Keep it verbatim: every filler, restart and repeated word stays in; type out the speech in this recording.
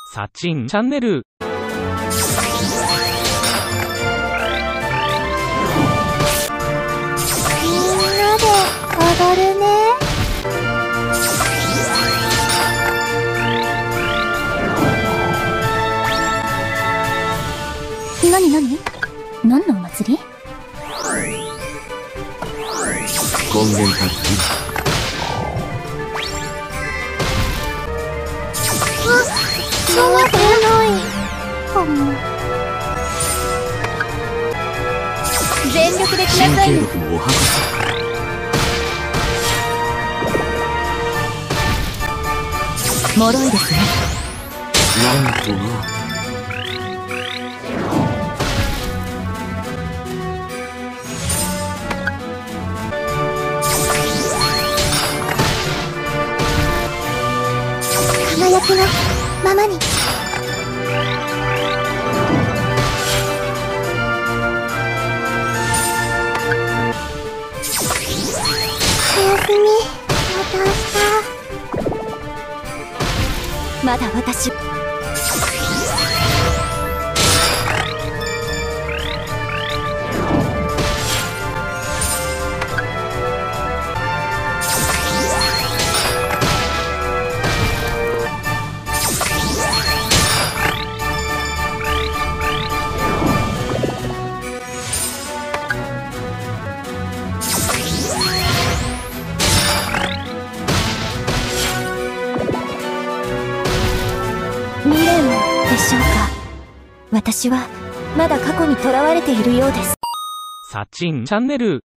サチンチャンネル。 みんなで踊るね。なになに？何のお祭り？ 根源発揮。 あ、そうでないかも。全力で来なさい神経ね。 力もおはか脆いですね。 なんとな。 輝きのままに。おやすみ。また明日。まだ私。未練でしょうか。私はまだ過去にとらわれているようです。 サチンチャンネル。